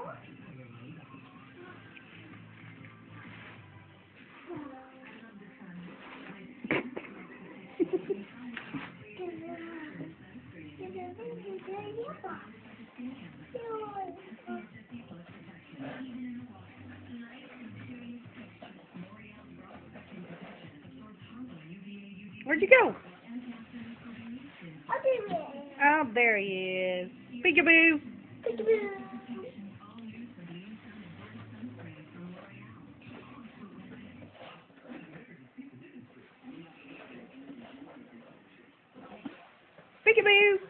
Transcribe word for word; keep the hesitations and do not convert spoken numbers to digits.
Where'd you go? Oh, there he is. Peekaboo. Peekaboo. Peekaboo.